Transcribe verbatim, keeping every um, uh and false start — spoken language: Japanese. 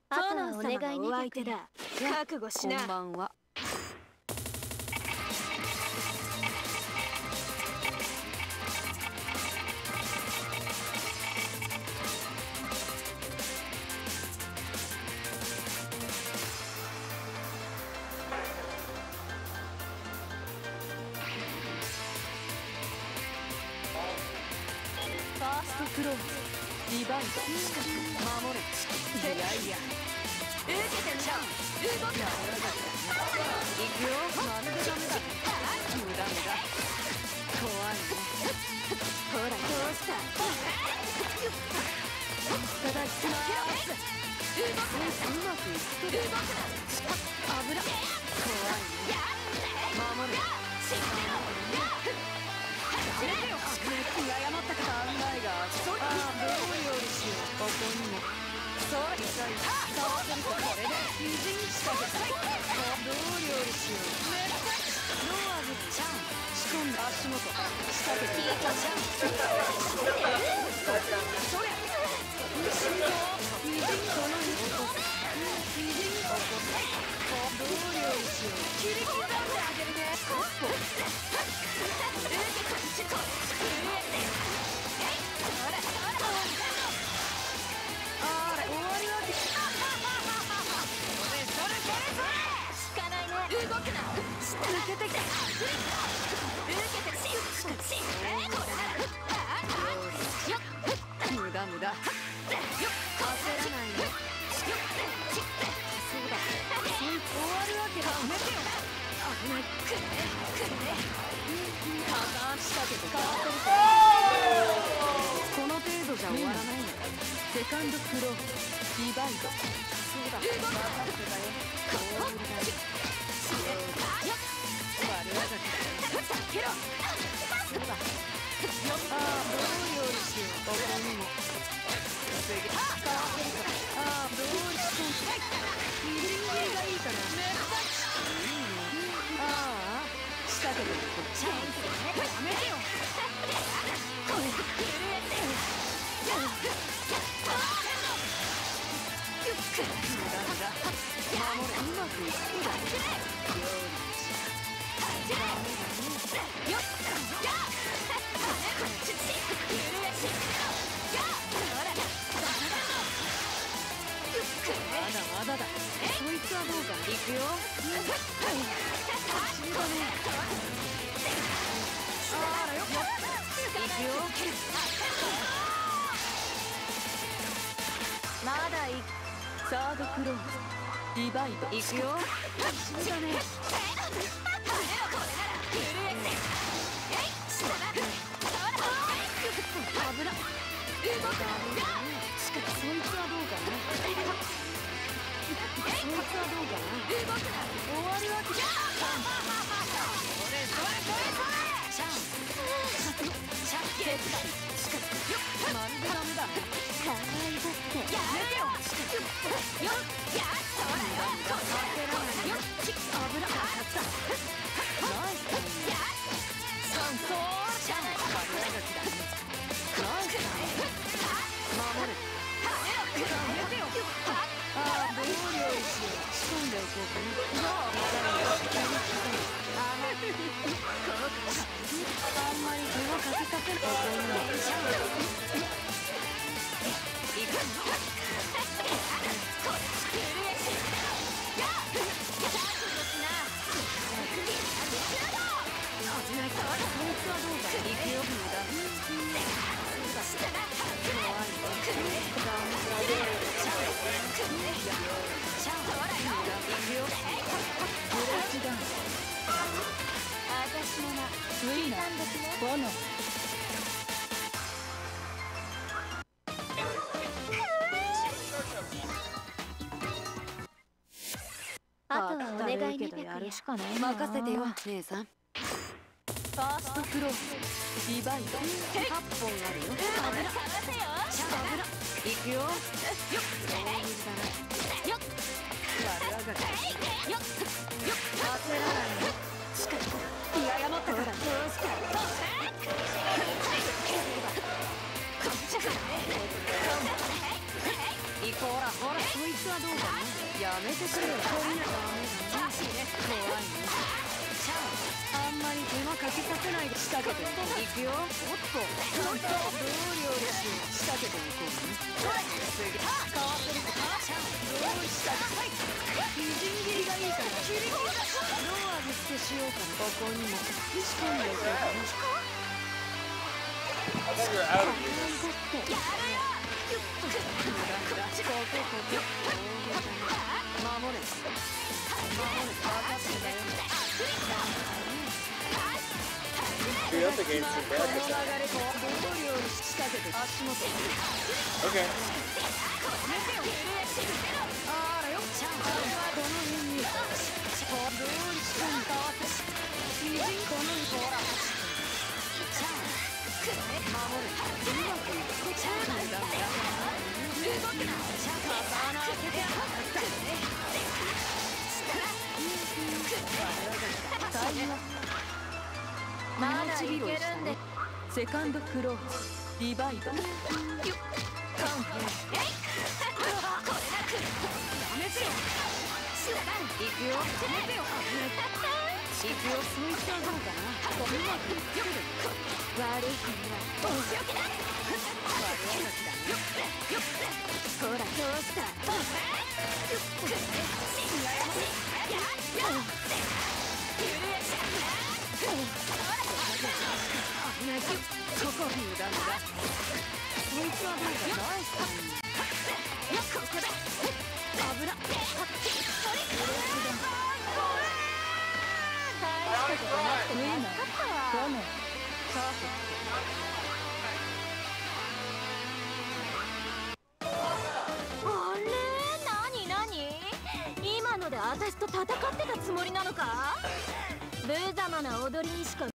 あとはお願いね。お相手だ。覚悟しな。 こんばんは。ファーストクローズリバイド守れ。いやいや受けてみろ。動くな。行くよ。まるでダメだ。無駄無駄。怖いね。 ほらどうした。いただきます。 うまくいくとる。危な。怖いね。守れ。触れてよ。気が誤ったか。考えがああどう料理しよう。ここにもそう痛い。触ってるとこれで水に仕掛けた。どう料理しよう。ノーアグちゃん仕込んだ足元仕掛けて聞いたじゃん。それ水に水にこの一歩水に起こす。どう料理しよう。切り刻んであげるね。無駄無駄。焦らないよ。そうだ。終わるわけだ。やめてよ。危ない。くれくれ。加担したけど変わってるか。この程度じゃ終わらないの。セカンドクローリバイド。そうだ。分かってたよ。ゴールだよ。悪あがきだよ。避けろ。そうだ。ああ、どう料理しよう。ここにも。すげえ。変わってるから。ああ、どうしよう。みじん切りがいいかな。ああ、仕掛けてる。チャンス。やめてよ。これ、震えてよ。無駄無駄。守れ。うまくいくだけ。料理し。ダメだね。よっ。まだまだだ。そいつはどうか。行くよ。あらよ。行くよ。まだいサードクローズリバイド。行くよ。そうだね。危な。動くな。しかしそいつはどうかな。そいつはどうかな。動くな。終わるわけじゃ。それそれそれそれ。チャンス。チャンス。ゲット。しかしまるでダメだ。 かわいがって。 やめてよ。よっ。やっとらよ。焦らないよ。危なかった。ナイス。やっ。三層。チャンス。悪あがきだね。ナイス。守れ。やめてよ。ああ、どう料理しよう。仕込んでおこうかな。あんまり手をかけさせる。ここにもチャンス。行くぞ。私の名スイーなんですね。ボノ。 あとはお願いね。やるしかないな。 任せてよ、姉さん。ファーストクローズリバイドはっぽんあるよ。危な。行くよ。よっ。よっ。悪あがき。よっ。よっ。焦らないよ。しかし気が誤ったから。どうした。行行こう。ほらほら、そいつはどうかな。やめてくれよ。こんなダメだね。怖いね。あんまり手間かけさせないで仕掛けていこう。行くよ。おっと、どう料理しよう。仕掛けていこうね。次、かわせるか。どうしたら、みじん切りがいいから。切り切りだ。どう味付けしようかな。ここにも仕込んでいこうかな。 I thought you were out of here. やるよ。ここここ。守れ。 Dude, that's against your back attack. Okay. まだいけるんで。 セカンドクローズリバイド。カウント。えい。これなら来る。やめてよ。行くよ。攻めてよ。行くよ。そいつはどうかな。うまくいってる。悪い子にはお仕置きだ。悪い時だね。ほらどうした。信頼もしい。やっ。許しちゃう。危ない。ここ無駄無駄。そいつはどうかナイス。よっここだ。油。それ。 大したことなくて助かったわ。 ダメ。 あれ、なになに？今ので私と戦ってたつもりなのか？無様な踊りにしか